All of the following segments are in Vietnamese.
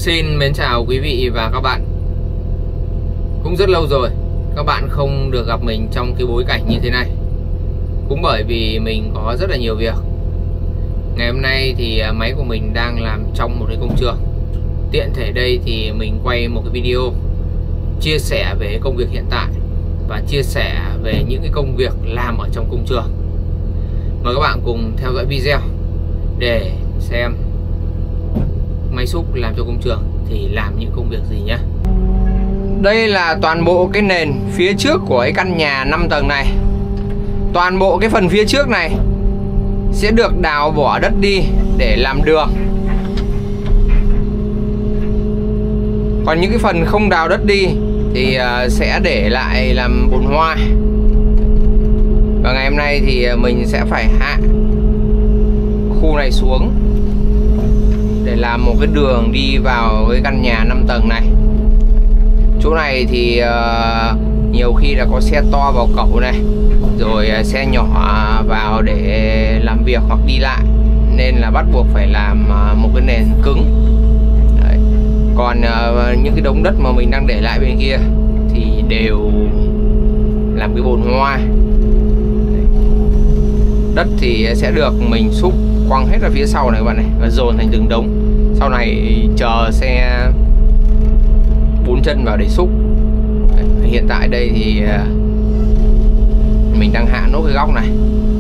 Xin mến chào quý vị và các bạn. Cũng rất lâu rồi các bạn không được gặp mình trong cái bối cảnh như thế này. Cũng bởi vì mình có rất là nhiều việc. Ngày hôm nay thì máy của mình đang làm trong một cái công trường. Tiện thể đây thì mình quay một cái video chia sẻ về công việc hiện tại và chia sẻ về những cái công việc làm ở trong công trường. Mời các bạn cùng theo dõi video để xem máy xúc làm cho công trường thì làm những công việc gì nhé. Đây là toàn bộ cái nền phía trước của cái căn nhà 5 tầng này. Toàn bộ cái phần phía trước này sẽ được đào bỏ đất đi để làm đường. Còn những cái phần không đào đất đi thì sẽ để lại làm bồn hoa. Và ngày hôm nay thì mình sẽ phải hạ khu này xuống để làm một cái đường đi vào cái căn nhà 5 tầng này. Chỗ này thì nhiều khi là có xe to vào cẩu này, rồi xe nhỏ vào để làm việc hoặc đi lại, nên là bắt buộc phải làm một cái nền cứng. Đấy. Còn những cái đống đất mà mình đang để lại bên kia thì đều làm cái bồn hoa. Đấy. Đất thì sẽ được mình xúc quăng hết ra phía sau này các bạn này, và dồn thành từng đống. Sau này chờ xe 4 chân vào để xúc. Đấy. Hiện tại đây thì mình đang hạ nốt cái góc này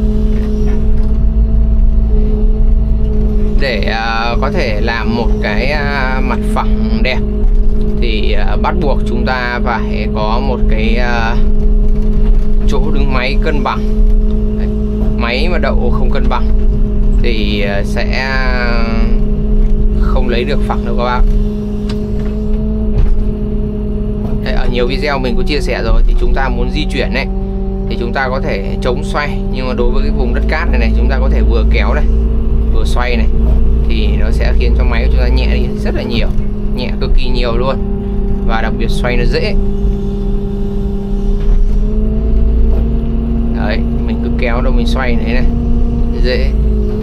để có thể làm một cái mặt phẳng đẹp thì bắt buộc chúng ta phải có một cái chỗ đứng máy cân bằng. Đấy. Máy mà đậu không cân bằng thì sẽ không lấy được phẳng đâu các bác. Đấy, ở nhiều video mình có chia sẻ rồi, thì chúng ta muốn di chuyển đấy thì chúng ta có thể chống xoay, nhưng mà đối với cái vùng đất cát này chúng ta có thể vừa kéo này vừa xoay này, thì nó sẽ khiến cho máy của chúng ta nhẹ đi rất là nhiều, nhẹ cực kỳ nhiều luôn, và đặc biệt xoay nó dễ. Đấy, mình cứ kéo đâu mình xoay này dễ.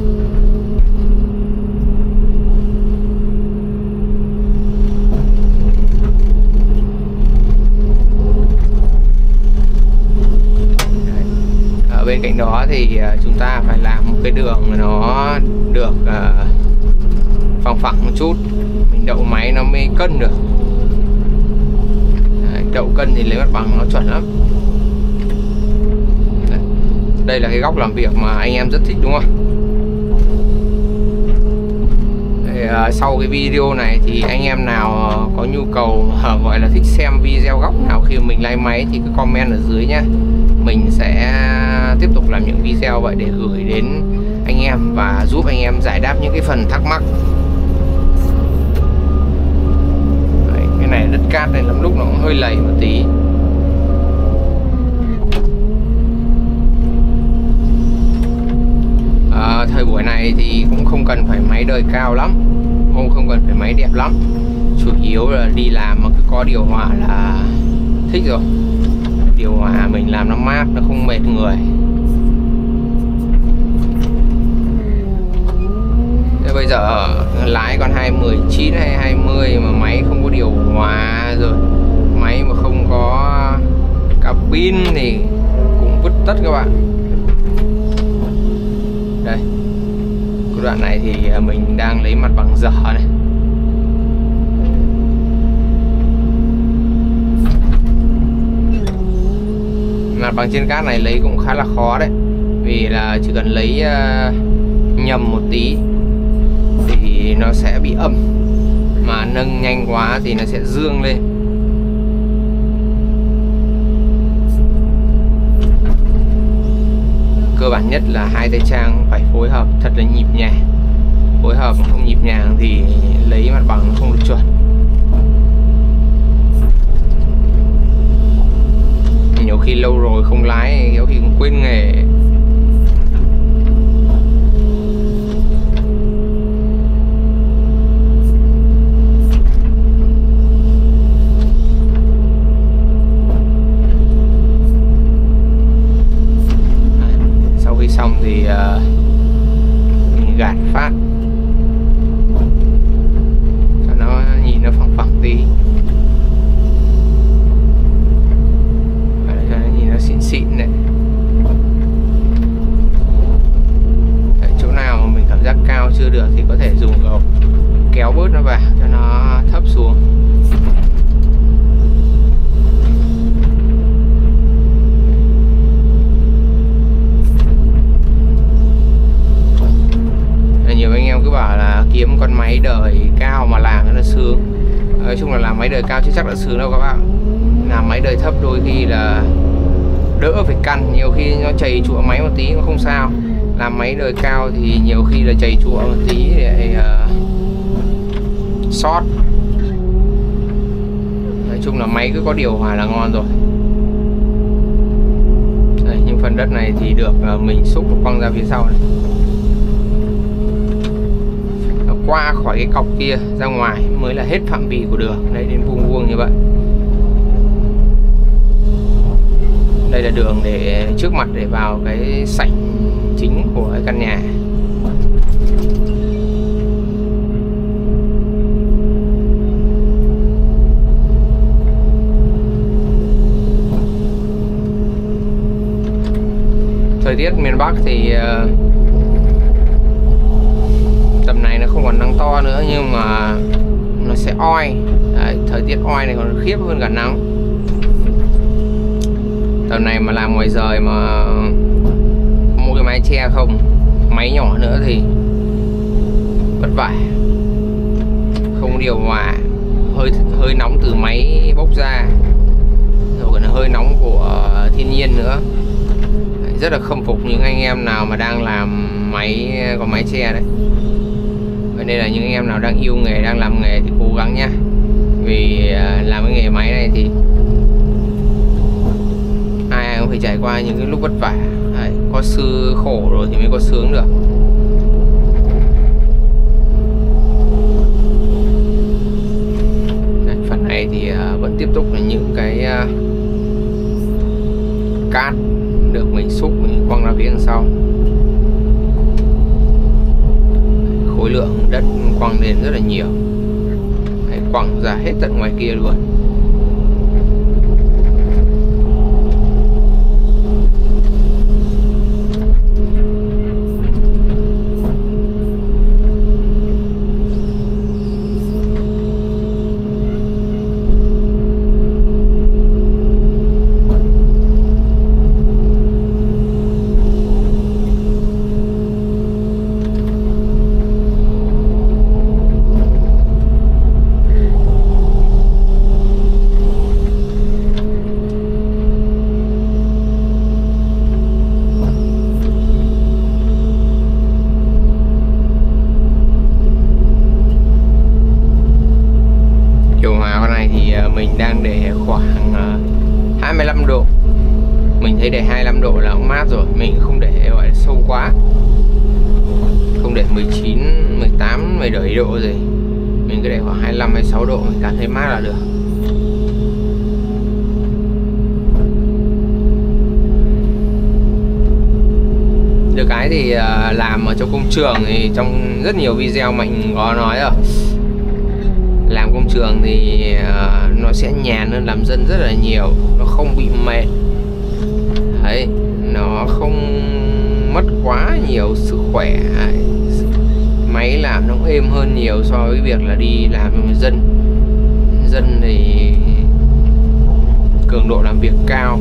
Bên cạnh đó thì chúng ta phải làm một cái đường nó được phẳng phẳng một chút, mình đậu máy nó mới cân được. Đấy, đậu cân thì lấy mặt bằng nó chuẩn lắm. Đấy. Đây là cái góc làm việc mà anh em rất thích đúng không? Đấy, sau cái video này thì anh em nào có nhu cầu gọi là thích xem video góc nào khi mình lái máy thì cứ comment ở dưới nhé. Mình sẽ tiếp tục làm những video vậy để gửi đến anh em và giúp anh em giải đáp những cái phần thắc mắc. Đấy, cái này đất cát này lắm lúc nó cũng hơi lầy một tí. Thời buổi này thì cũng không cần phải máy đời cao lắm, không cần phải máy đẹp lắm, chủ yếu là đi làm mà cứ có điều hòa là thích rồi. Điều hòa mình làm nó mát, nó không mệt người. Thế bây giờ lái con 219 hay 20 mà máy không có điều hòa, rồi máy mà không có cabin thì cũng vứt tất các bạn. Đây, cái đoạn này thì mình đang lấy mặt bằng dở này. Mặt bằng trên cát này lấy cũng khá là khó đấy, vì là chỉ cần lấy nhầm một tí thì nó sẽ bị âm, mà nâng nhanh quá thì nó sẽ dương lên. Cơ bản nhất là hai tay trang phải phối hợp thật là nhịp nhàng. Phối hợp không nhịp nhàng thì lấy mặt bằng không được chuẩn. Nhiều khi lâu rồi không lái, nhiều khi cũng quên nghề. Sau khi xong thì mình gạt phát cho nó nhịp kéo bớt nó vào cho nó thấp xuống. Nhiều anh em cứ bảo là kiếm con máy đời cao mà làm nó là sướng. Nói chung là làm máy đời cao chứ chắc là sướng đâu các bạn. Làm máy đời thấp đôi khi là đỡ phải căn, nhiều khi nó chày chụa máy một tí nó không sao. Làm máy đời cao thì nhiều khi là chày chụa một tí để sót. Nói chung là máy cứ có điều hòa là ngon rồi. Đây, nhưng phần đất này thì được mình xúc và quăng ra phía sau này. Qua khỏi cái cọc kia ra ngoài mới là hết phạm vi của đường. Đấy, đến vuông vuông như vậy. Đây là đường để trước mặt để vào cái sảnh chính của cái căn nhà. Thời tiết miền Bắc thì tầm này nó không còn nắng to nữa nhưng mà nó sẽ oi. Đấy, thời tiết oi này còn khiếp hơn cả nắng. Tầm này mà làm ngoài rời mà mua cái mái che không, máy nhỏ nữa thì vất vả. Không điều hòa, hơi nóng từ máy bốc ra, rồi còn hơi nóng của thiên nhiên nữa. Rất là khâm phục những anh em nào mà đang làm máy, có mái che đấy. Vậy nên là những anh em nào đang yêu nghề, đang làm nghề thì cố gắng nhá. Vì làm cái nghề máy này thì ai cũng phải trải qua những cái lúc vất vả. Đấy, có sư khổ rồi thì mới có sướng được. Đấy, phần này thì vẫn tiếp tục là những cái cát được mình xúc, mình quăng ra phía đằng sau. Khối lượng đất quăng lên rất là nhiều. Đấy, quăng ra hết tận ngoài kia luôn. Mình đang để khoảng 25 độ. Mình thấy để 25 độ là cũng mát rồi. Mình không để gọi là sâu quá. Không để 19, 18, 17 độ gì. Mình cứ để khoảng 25, 26 độ. Mình cảm thấy mát là được. Được cái thì làm ở trong công trường thì trong rất nhiều video mình có nói rồi. Làm công trường thì nó sẽ nhàn hơn làm dân rất là nhiều. Nó không bị mệt. Đấy, nó không mất quá nhiều sức khỏe. Máy làm nó cũng êm hơn nhiều so với việc là đi làm cho người dân. Dân thì cường độ làm việc cao.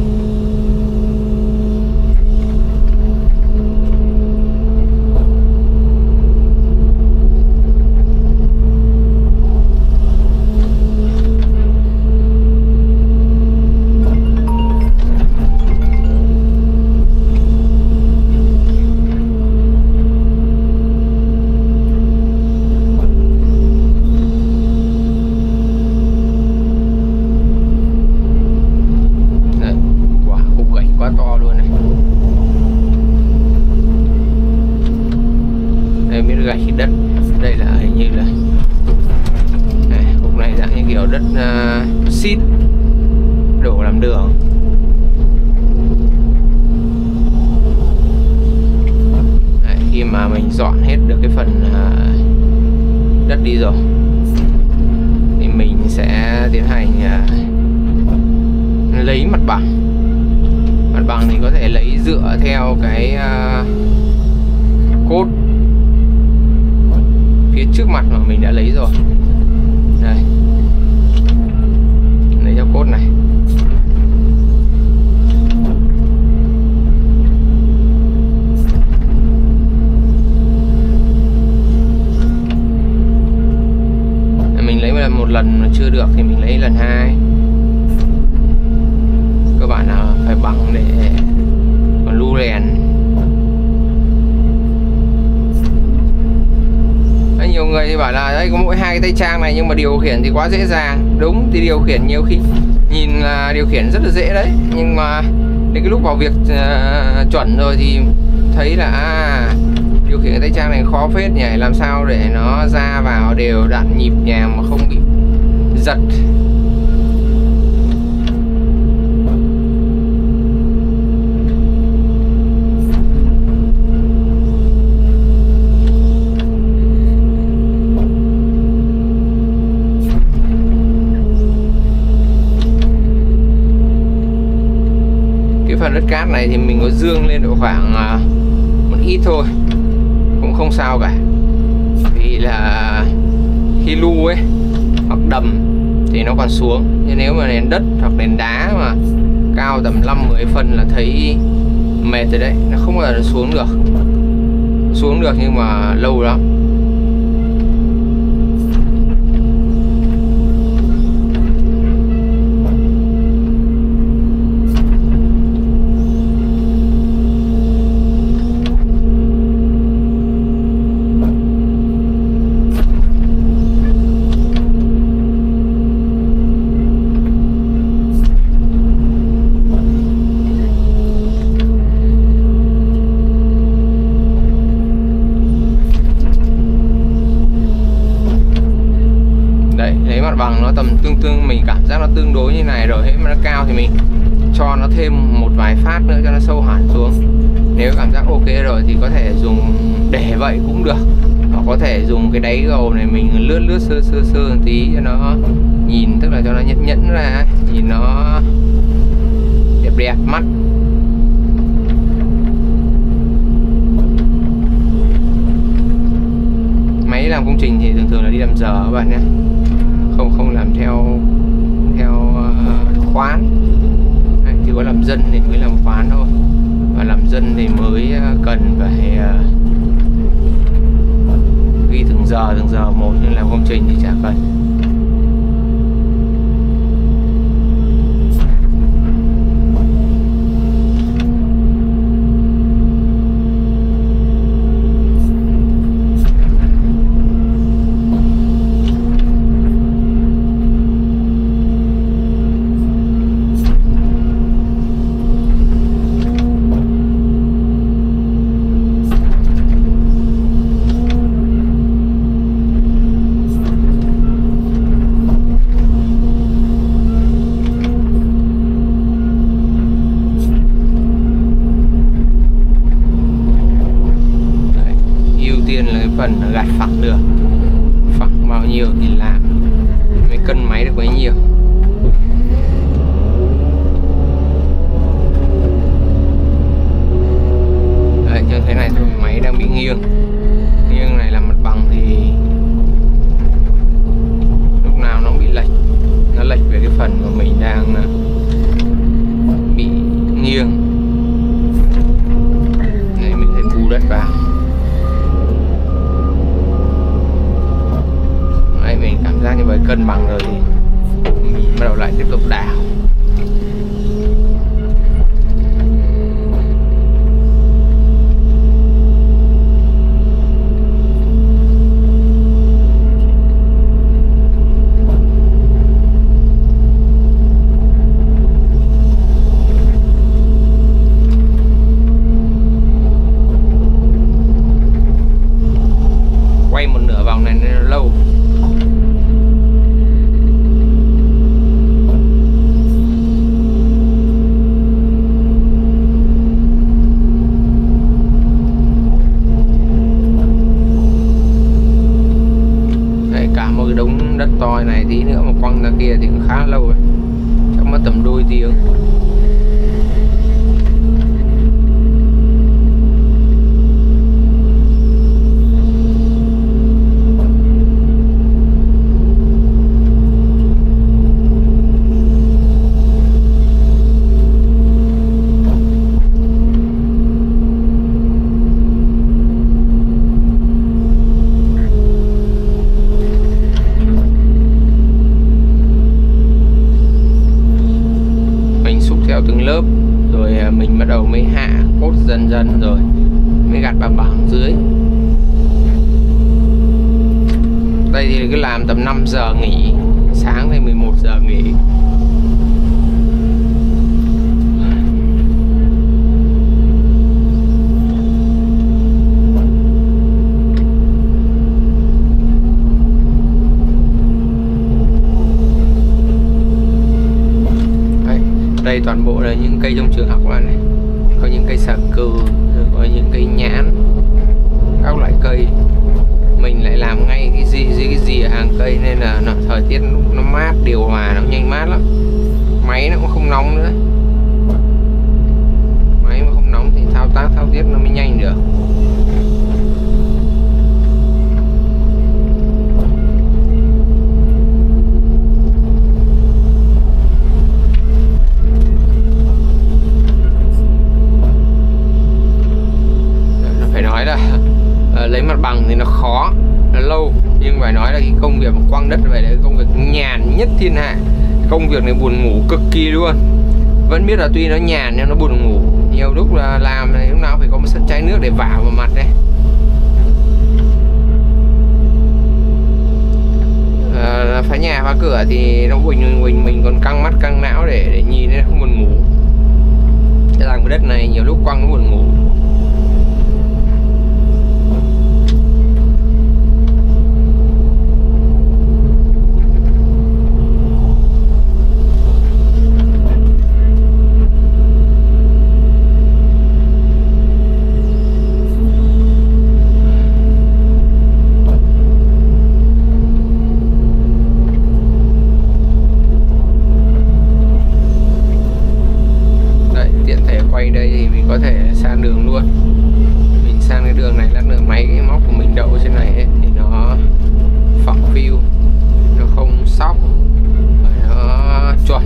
Gạch đất. Đây là hình như là khúc này dạng như kiểu đất xít đổ làm đường. Đấy, khi mà mình dọn hết được cái phần đất đi rồi thì mình sẽ tiến hành lấy mặt bằng. Mặt bằng thì có thể lấy dựa theo cái cốt phía trước trước mặt mà mình đã lấy rồi. Đây, lấy theo cốt này. Mình lấy một lần mà chưa được thì mình lấy lần hai. Các bạn nào phải bằng để còn lu đèn. Nhiều người thì bảo là đây có mỗi hai cái tay trang này nhưng mà điều khiển thì quá dễ dàng. Đúng, thì điều khiển nhiều khi nhìn là điều khiển rất là dễ đấy, nhưng mà đến cái lúc vào việc chuẩn rồi thì thấy là điều khiển cái tay trang này khó phết nhỉ. Làm sao để nó ra vào đều đặn nhịp nhàng mà không bị giật. Phần đất cát này thì mình có dương lên độ khoảng một ít thôi, cũng không sao cả, vì là khi lu ấy hoặc đầm thì nó còn xuống. Nhưng nếu mà nền đất hoặc nền đá mà cao tầm 5-10 phân là thấy mệt rồi đấy, nó không bao giờ xuống được. Xuống được nhưng mà lâu lắm. Bằng nó tầm tương mình cảm giác nó tương đối như này rồi, mà nó cao thì mình cho nó thêm một vài phát nữa cho nó sâu hẳn xuống. Nếu cảm giác ok rồi thì có thể dùng để vậy cũng được, hoặc có thể dùng cái đáy gầu này mình lướt sơ một tí cho nó nhìn, tức là cho nó nhẫn ra, nhìn nó đẹp mắt. Máy làm công trình thì thường là đi làm giờ các bạn nhé, không làm theo khoán. Chỉ có làm dân thì mới làm khoán thôi, và làm dân thì mới cần phải ghi từng giờ một, nhưng làm công trình thì chả cần. Phần gạt phẳng được, phẳng bao nhiêu thì làm, mới cân máy được bấy nhiêu. Đấy, như thế này thôi máy đang bị nghiêng này, là mặt bằng thì lúc nào nó bị lệch, nó lệch về cái phần mà mình đang bị nghiêng. Đấy, mình phải bù đất vào. Mình cảm giác như vậy cân bằng rồi thì mình bắt đầu lại tiếp tục đào. Quay một nửa vòng này nó lâu. Đất to này tí nữa mà quăng ra kia thì cũng khá lâu rồi, chắc mất tầm đôi tiếng. mình bắt đầu mới hạ cốt dần dần rồi mới gạt bằng dưới. Đây thì cứ làm tầm 5 giờ nghỉ, sáng thì 11 giờ nghỉ. Đây toàn bộ là những cây trong trường học bạn này. Có những cây xà cừ, có những cây nhãn, các loại cây. Mình lại làm ngay cái gì ở hàng cây nên là thời tiết nó mát, điều hòa nó nhanh mát lắm. Máy nó cũng không nóng nữa. Máy mà không nóng thì thao tác thao tiết nó mới nhanh được. Lấy mặt bằng thì nó khó, nó lâu, nhưng phải nói là cái công việc quăng đất về đấy công việc nhàn nhất thiên hạ. Công việc này buồn ngủ cực kỳ luôn. Vẫn biết là tuy nó nhàn nhưng nó buồn ngủ. Nhiều lúc là làm này lúc nào phải có một sân chai nước để vả vào mặt đây. Phá nhà phá cửa thì nó mình còn căng mắt căng não để nhìn nên không buồn ngủ. Làm cái đất này nhiều lúc quăng nó buồn ngủ. Quay đây thì mình có thể sang đường luôn. Mình sang cái đường này, lát nữa máy cái móc của mình đậu trên này ấy, thì nó phẳng view, nó không sóc, nó chuẩn.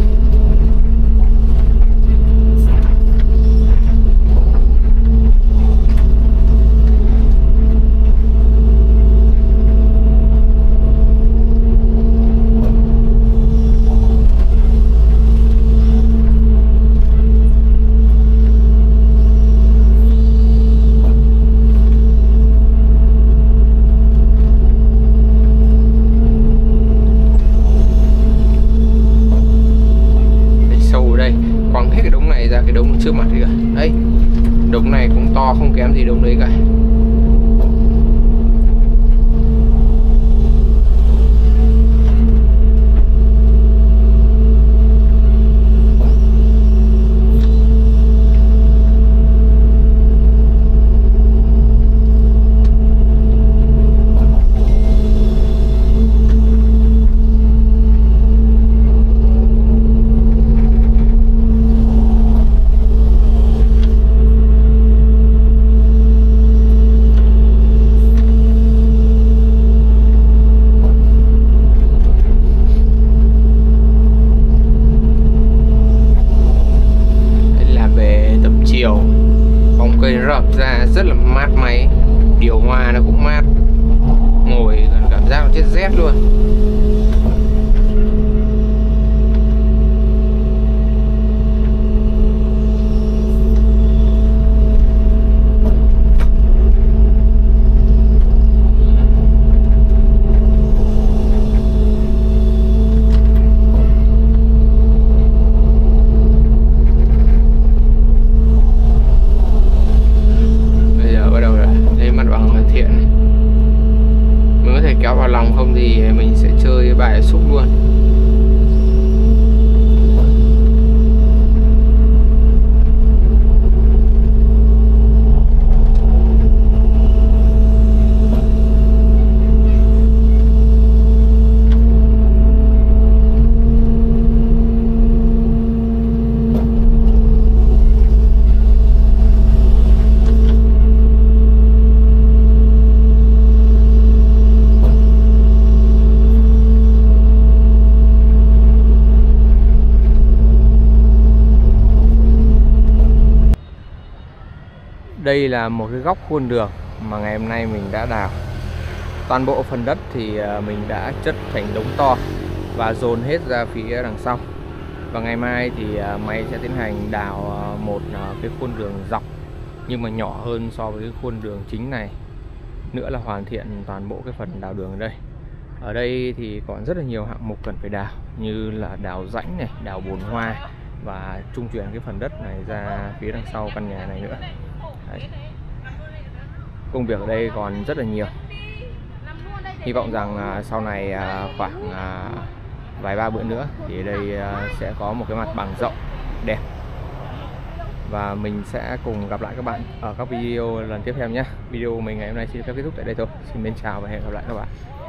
Quăng hết cái đống này ra cái đống trước mặt kìa. Đấy, đống này cũng to không kém gì đống đấy cả. Bóng cây rợp ra rất là mát máy, điều hòa nó cũng mát, ngồi còn cảm giác nó chết rét luôn. Kéo vào lòng không thì mình sẽ chơi bài xúc luôn. Đây là một cái góc khuôn đường mà ngày hôm nay mình đã đào. Toàn bộ phần đất thì mình đã chất thành đống to và dồn hết ra phía đằng sau. Và ngày mai thì máy sẽ tiến hành đào một cái khuôn đường dọc nhưng mà nhỏ hơn so với cái khuôn đường chính này nữa, là hoàn thiện toàn bộ cái phần đào đường ở đây. Ở đây thì còn rất là nhiều hạng mục cần phải đào, như là đào rãnh này, đào bồn hoa và trung chuyển cái phần đất này ra phía đằng sau căn nhà này nữa. Đấy. Công việc ở đây còn rất là nhiều. Hy vọng rằng sau này khoảng vài ba bữa nữa thì ở đây sẽ có một cái mặt bằng rộng đẹp. Và mình sẽ cùng gặp lại các bạn ở các video lần tiếp theo nhé. Video mình ngày hôm nay xin phép kết thúc tại đây thôi. Xin mến chào và hẹn gặp lại các bạn.